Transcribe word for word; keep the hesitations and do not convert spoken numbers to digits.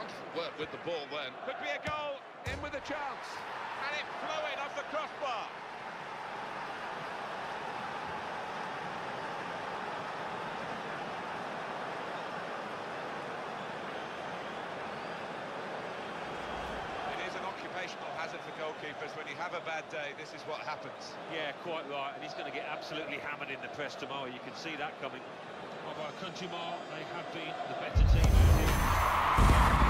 Excellent work with the ball then. Could be a goal, in with a chance. And it flew in off the crossbar. It is an occupational hazard for goalkeepers. When you have a bad day, this is what happens. Yeah, quite right, and he's going to get absolutely hammered in the press tomorrow. You can see that coming. Well, by a country mile, they have been the better team out here.